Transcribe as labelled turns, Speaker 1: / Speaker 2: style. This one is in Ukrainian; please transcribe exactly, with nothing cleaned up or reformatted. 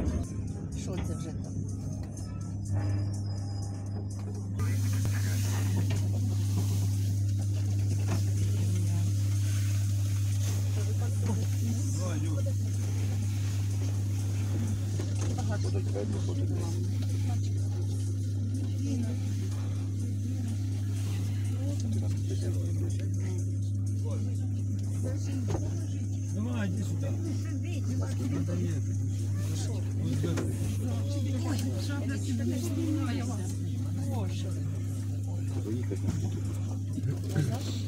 Speaker 1: Що це вже там?
Speaker 2: Давай, иди сюда.
Speaker 1: Ой, що?
Speaker 3: Выехать на